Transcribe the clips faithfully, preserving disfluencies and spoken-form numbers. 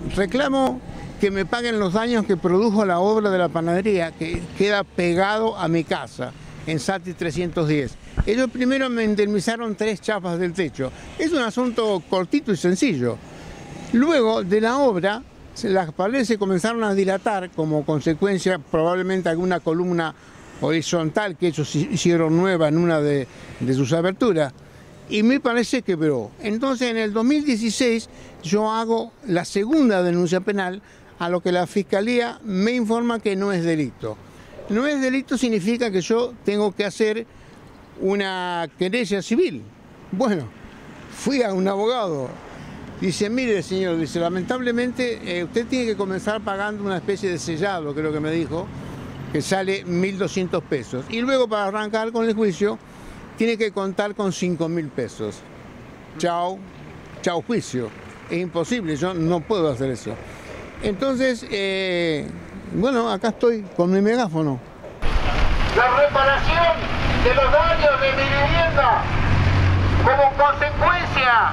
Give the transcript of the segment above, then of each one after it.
reclamo que me paguen los daños que produjo la obra de la panadería, que queda pegado a mi casa, en Sati trescientos diez. Ellos primero me indemnizaron tres chapas del techo. Es un asunto cortito y sencillo. Luego de la obra, las paredes se comenzaron a dilatar como consecuencia probablemente alguna columna horizontal que ellos hicieron nueva en una de, de sus aberturas. Y me parece que quebró. Entonces en el dos mil dieciséis yo hago la segunda denuncia penal, a lo que la Fiscalía me informa que no es delito. No es delito significa que yo tengo que hacer una querella civil. Bueno, fui a un abogado. Dice, mire señor, dice, lamentablemente eh, usted tiene que comenzar pagando una especie de sellado, creo que me dijo, que sale mil doscientos pesos. Y luego para arrancar con el juicio, tiene que contar con cinco mil pesos. Chao, chao juicio. Es imposible, yo no puedo hacer eso. Entonces, eh, bueno, acá estoy con mi megáfono. La reparación de los daños de mi vivienda como consecuencia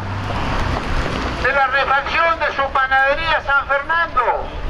de la refacción de su panadería San Fernando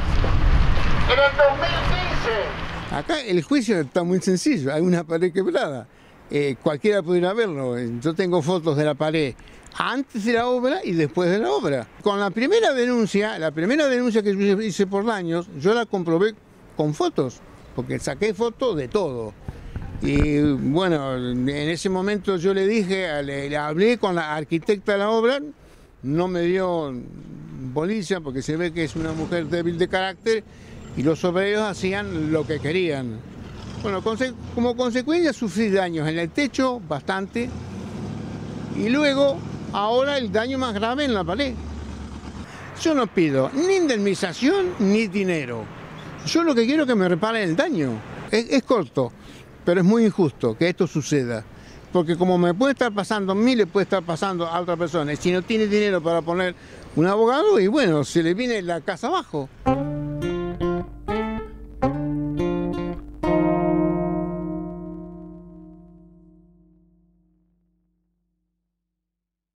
en el dos mil quince. Acá el juicio está muy sencillo, hay una pared quebrada. Eh, cualquiera pudiera verlo. Yo tengo fotos de la pared antes de la obra y después de la obra. Con la primera denuncia, la primera denuncia que yo hice por daños, yo la comprobé con fotos, porque saqué fotos de todo. Y bueno, en ese momento yo le dije, le, le hablé con la arquitecta de la obra, no me dio bolilla porque se ve que es una mujer débil de carácter y los obreros hacían lo que querían. Bueno, conse como consecuencia sufrí daños en el techo, bastante, y luego, ahora el daño más grave en la pared. Yo no pido ni indemnización ni dinero. Yo lo que quiero es que me reparen el daño. Es, es corto, pero es muy injusto que esto suceda. Porque como me puede estar pasando a mí, le puede estar pasando a otra persona. Y si no tiene dinero para poner un abogado, y bueno, se le viene la casa abajo.